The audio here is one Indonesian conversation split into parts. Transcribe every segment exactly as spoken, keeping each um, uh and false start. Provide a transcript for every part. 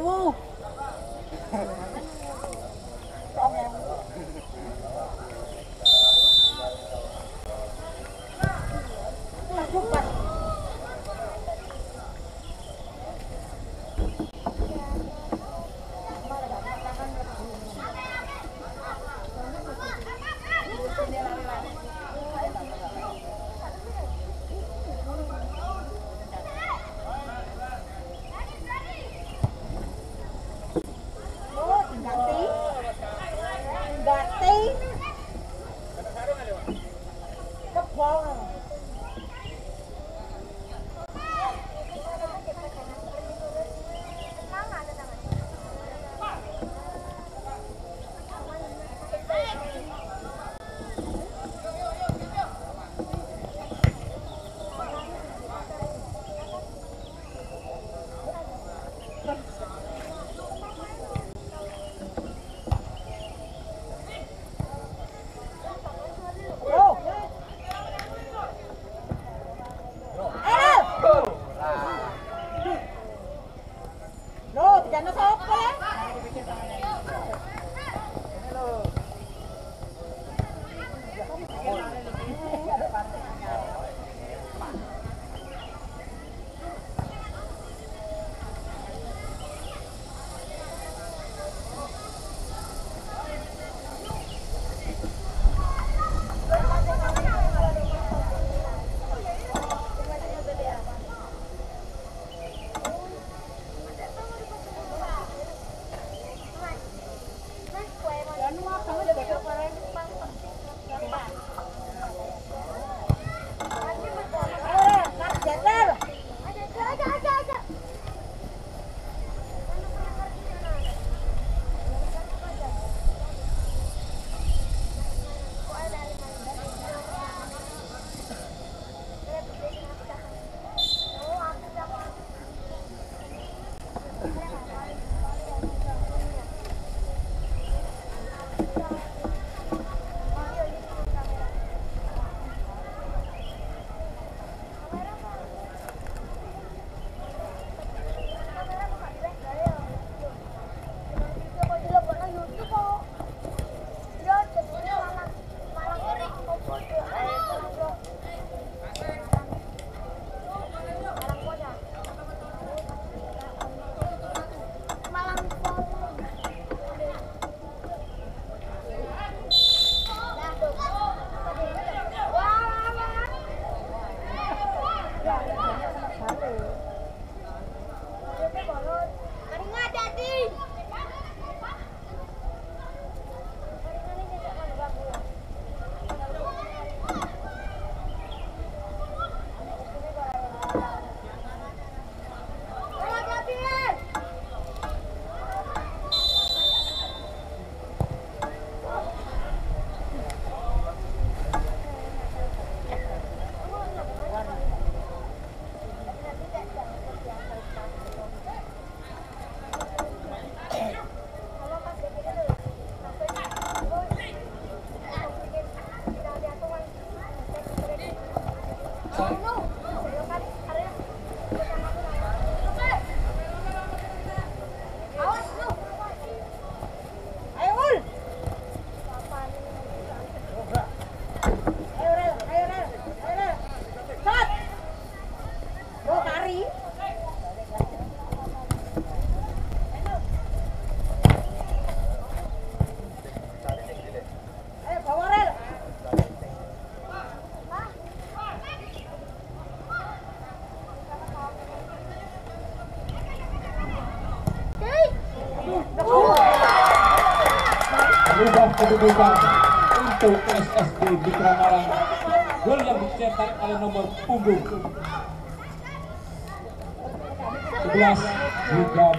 sewu. Kedudukan untuk S S B Bikra Malang, gol yang dicetak oleh nomor punggung sebelas Hidam.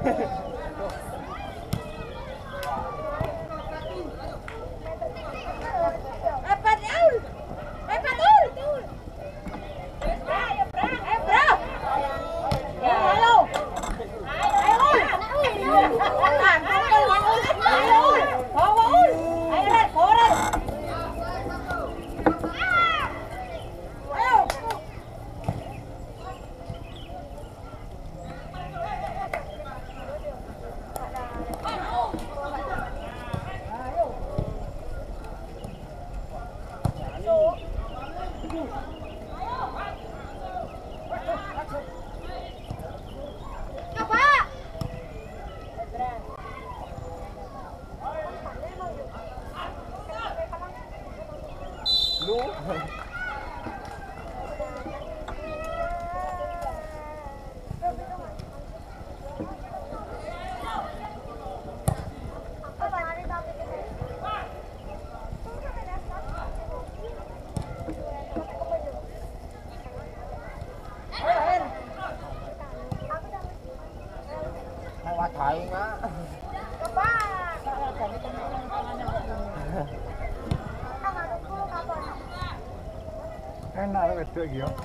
Enak lah wedok iki yo.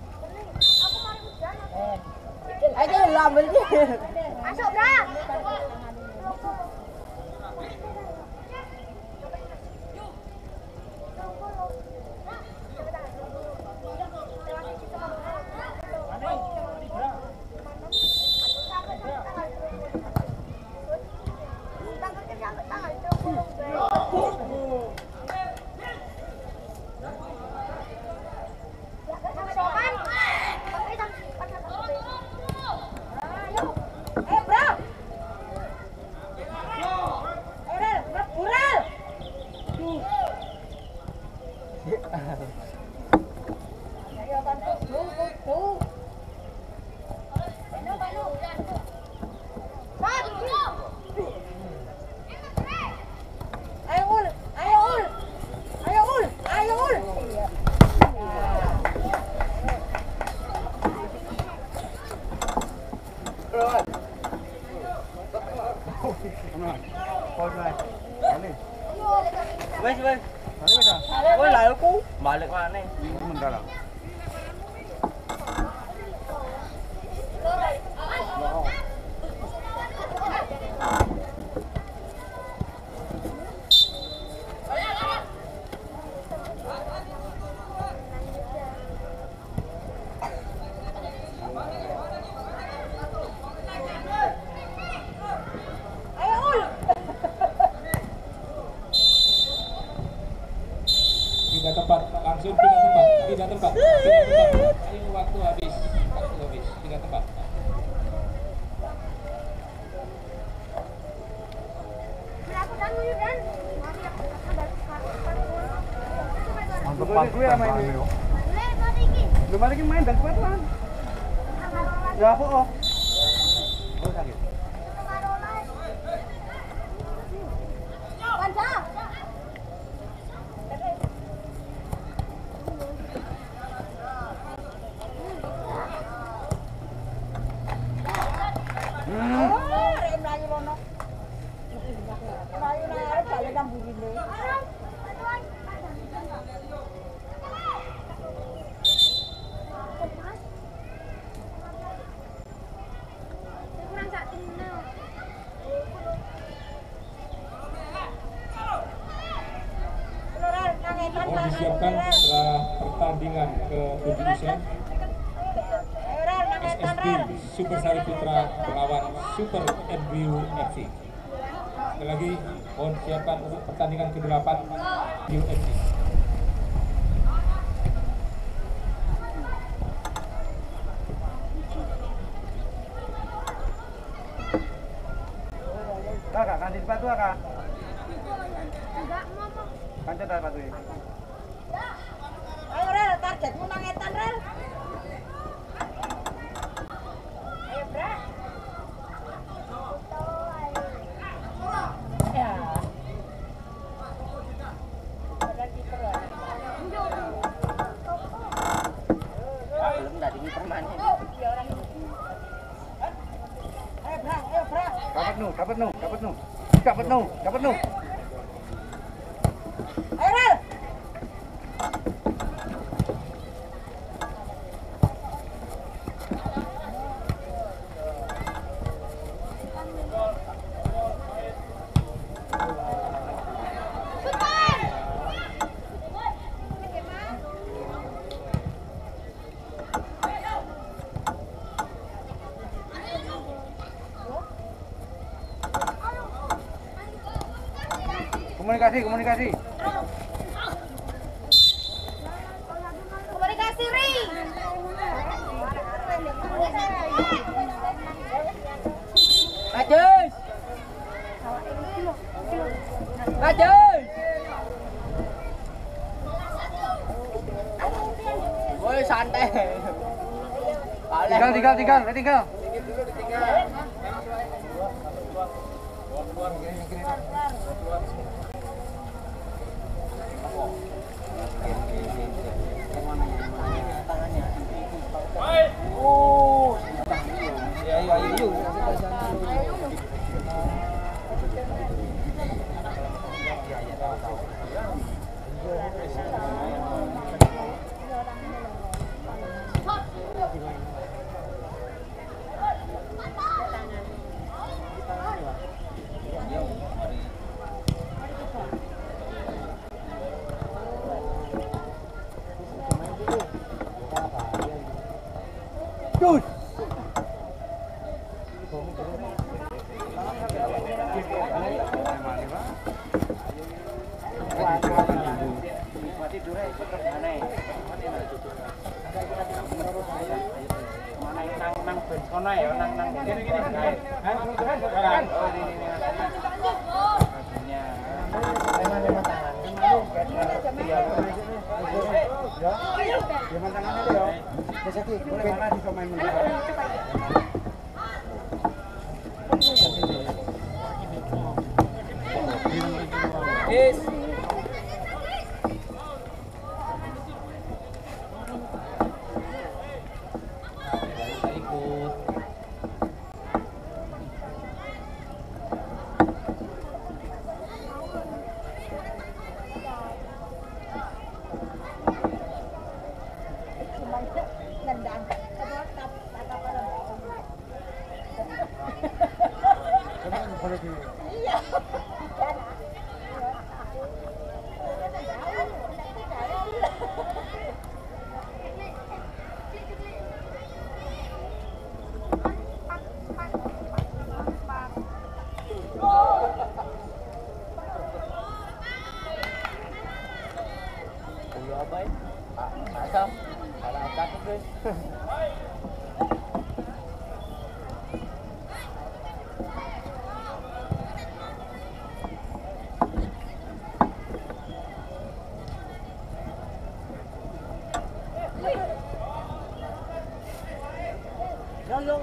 Ayo lambe iki. Masuk, Bra. Wes wes. Balik wes. Woi, lah aku balik mana? Sebentar lah. Tidak tepat, langsung tidak tepat, tidak tepat, tidak tepat. Ayo waktu habis, waktu habis, tidak tepat. Mantap gue ya main ini. Lu balik main dan kuat-kuat. Ya apa oh? Oh sakit. Mau disiapkan setelah pertandingan ke tujuh usia S S B Super Sari Putra melawan Super M B U F C. Sekali lagi mohon siapkan untuk pertandingan ke delapan U F C. Kakak, ganti sepatu kakak. Enggak, Mama. Kanca dah sepatu ini. Ayo Rel, targetmu nangetan Rel. Ayo Bra. Ya. Belum dari kiper mana? Ayo Bra, ayo Bra. Dapat nu, dapat nu, dapat nu. Dapat nu, dapat nu. Ayo, Rel. Komunikasi, komunikasi. Komunikasi, Ri. Bajus. Bajus. Woi, santai. Tinggal, tinggal, tinggal, tinggal. Oh. Ya, ayo, ayo, yuk. Cus. Kono ya, nang nang gini gini. Hah, sekarang. Oh, ini ini. Maksudnya. Lima-lima tangan. Lima tangannya deh, yo. Besok boleh mana di pemain muda. Yes. Iya. Iya, baik. Ah, asam. Salah cakep, guys. Yo, yo.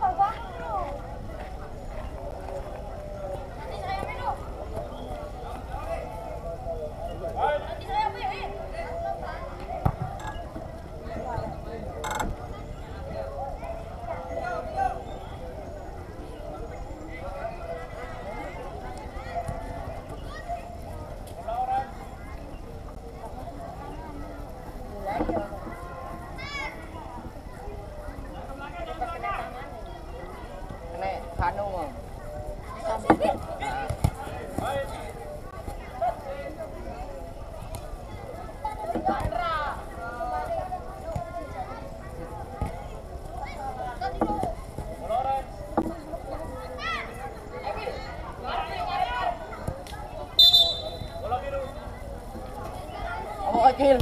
Nek kanu mau. Oh, kecil.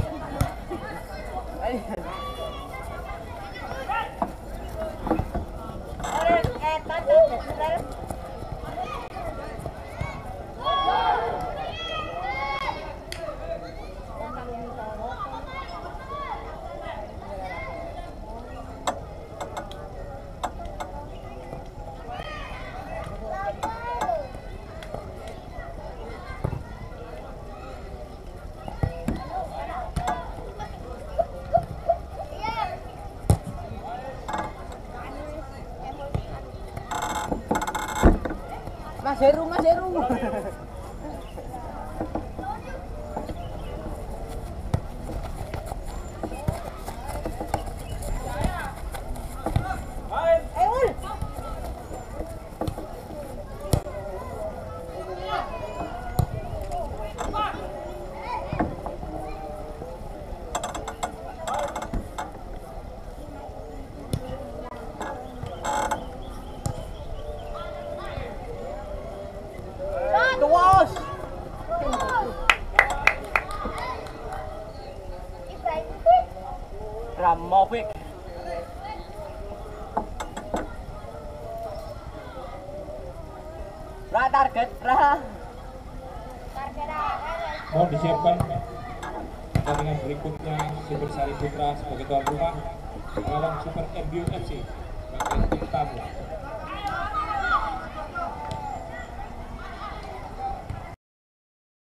Mas Heru, Mas Heru. Tuwas. Ramovic. Ra target, ra. Mohon disiapkan pertandingan berikutnya Super Sari Putra sebagai tuan rumah melawan Super M B U F C sebagai tim tamu.